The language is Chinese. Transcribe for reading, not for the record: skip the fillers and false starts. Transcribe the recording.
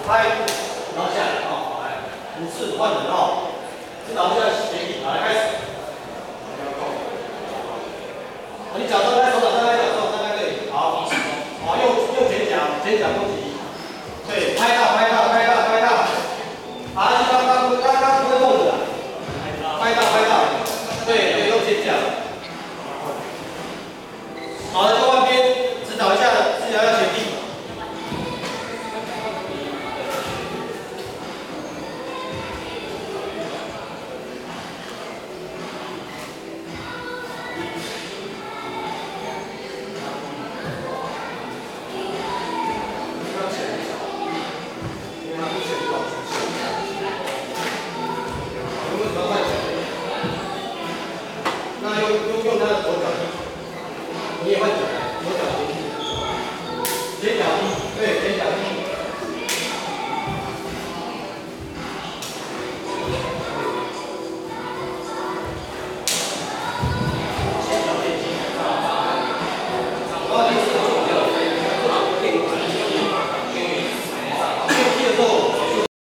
拍，然后下来哦，来5次换人哦，指导一下协议，好，来开始。你脚张开，手掌张开，脚张开可以，好，好，右前脚攻击，对，拍。